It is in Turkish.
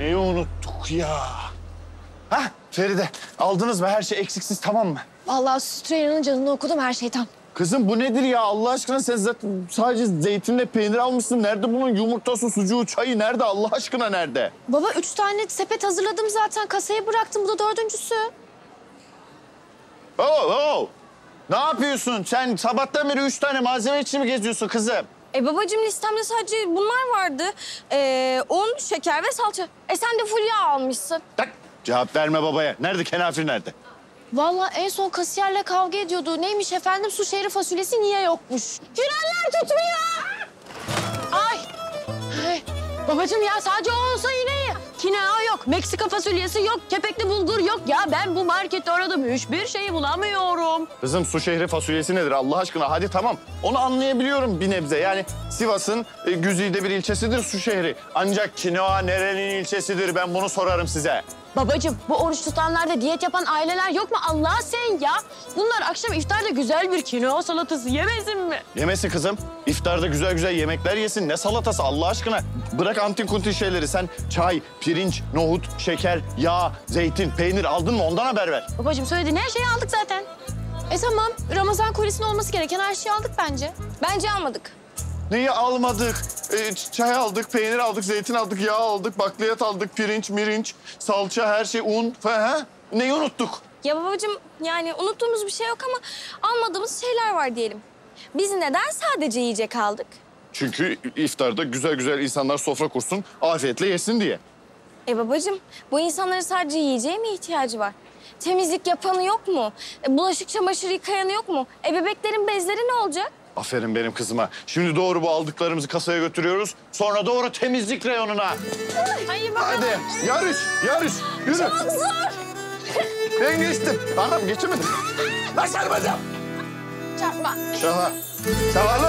Neyi unuttuk ya? Hah Feride, aldınız mı? Her şey eksiksiz tamam mı? Vallahi Süreyya'nın canını okudum, her şey tam. Kızım bu nedir ya Allah aşkına? Sen zaten sadece zeytinle peynir almışsın. Nerede bunun yumurtası, sucuğu, çayı nerede? Allah aşkına nerede? Baba 3 tane sepet hazırladım zaten. Kasaya bıraktım. Bu da 4.'sü. Oh. Ne yapıyorsun? Sen sabahtan beri 3 tane malzeme için mi geziyorsun kızım? Babacığım listemde sadece bunlar vardı. Un, şeker ve salça. Sen de full yağ almışsın. Tak. Cevap verme babaya. Nerede kenafir nerede? Vallahi en son kasiyerle kavga ediyordu. Neymiş efendim? Su şehri fasulyesi niye yokmuş? Frenler tutmuyor. Ay. Babacığım ya sadece o olsa yine iyi. Kinoa yok, Meksika fasulyesi yok, kepekli bulgur yok. Ya ben bu markette aradım, hiçbir şeyi bulamıyorum. Kızım su şehri fasulyesi nedir Allah aşkına? Hadi tamam. Onu anlayabiliyorum bir nebze. Yani Sivas'ın güzide bir ilçesidir su şehri. Ancak kinoa nerenin ilçesidir? Ben bunu sorarım size. Babacığım bu oruç tutanlarda diyet yapan aileler yok mu? Allah sen ya. Bunlar akşam iftarda güzel bir kinoa salatası yemesin mi? Yemesin kızım. İftarda güzel güzel yemekler yesin. Ne salatası Allah aşkına? Bırak antin kuntin şeyleri. Sen çay, pirinç, nohut, şeker, yağ, zeytin, peynir aldın mı? Ondan haber ver. Babacığım söylediğin her şeyi aldık zaten. Tamam. Ramazan kolisinde olması gereken her şeyi aldık bence. Bence almadık. Neyi almadık? Çay aldık, peynir aldık, zeytin aldık, yağ aldık, bakliyat aldık, pirinç, mirinç, salça, her şey, un falan. Neyi unuttuk? Ya babacığım yani unuttuğumuz bir şey yok ama almadığımız şeyler var diyelim. Biz neden sadece yiyecek aldık? Çünkü iftarda güzel güzel insanlar sofra kursun, afiyetle yesin diye. Babacığım bu insanların sadece yiyeceğe mi ihtiyacı var? Temizlik yapanı yok mu? Bulaşık çamaşır yıkayanı yok mu? Bebeklerin bezleri ne olacak? Aferin benim kızıma. Şimdi doğru bu aldıklarımızı kasaya götürüyoruz. Sonra doğru temizlik reyonuna. Hayır bakalım. Hadi yarış. Yürü. Çok zor. Ben geçtim. Anam geçemedim. Başarmadım. Çarpma. Şaha. Şahalı.